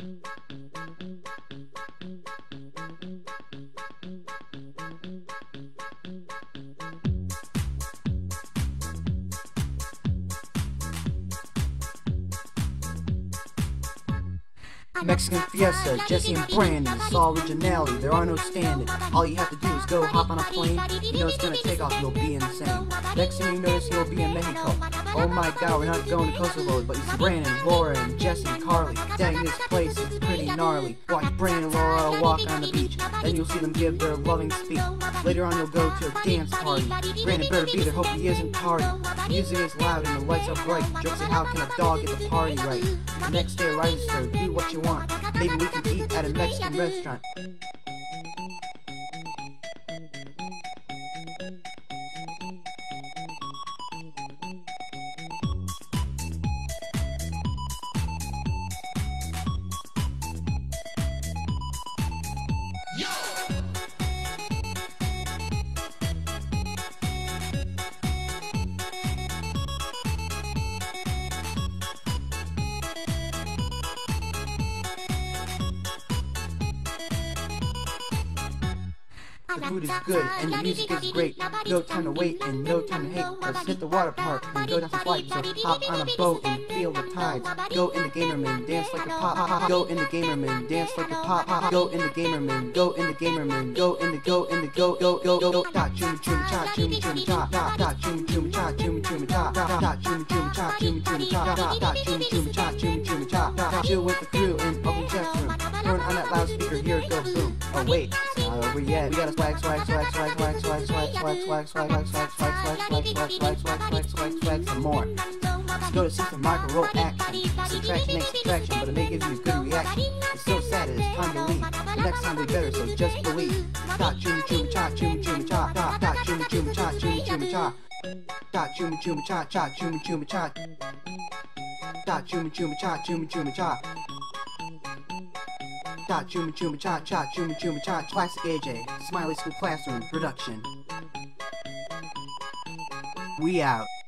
Mexican Fiesta, Jesse and Brandon, it's all originality, there are no standing. All you have to do is go hop on a plane, you know it's gonna take off, you'll be insane. Next thing you notice, you'll be in Mexico. Oh my god, we're not going to Kosovo, but you see Brandon, Laura, and Jesse and Carly. Dang, this place is pretty gnarly. Watch Brandon and Laura walk on the beach, then you'll see them give their loving speech. Later on you'll go to a dance party. Brandon better be there, hope he isn't tardy. The music is loud and the lights are bright. Jokes say how can a dog get the party right? The next day rises her, do what you want. Maybe we can eat at a Mexican restaurant. The food is good and the music is great. No time to wait and no time to hate. Let's hit the water park and go down some slides. So hop on a boat and feel the tides. Go in the gamerman, dance like a pop. Go in the gamerman, dance like a pop. Go in the gamerman, go in the gamerman, go in the go. Dot chum chum cha chum chum cha. Dot chum chum cha chum chum cha. Dot chum chum cha chum chum cha. Dot chum chum cha chum chum cha. Chill with the crew in open chest room. Turn on that loudspeaker, here it goes boom. Oh wait, it's not over yet. We gotta swag some more. Let's go to supermarket, roll action. Subtraction ain't subtraction, but it may give you a good reaction. It's so sad it is time to leave. The next time we better, so just believe. Dot chum chum cha chum chum cha. Dot chum chum cha chum chum cha. Dot chum chum cha cha chum chum cha. Dot chum chum cha chum chum cha. Dot chum chum cha cha chum chum cha. Classic AJ, Smiley School Classroom production. We out.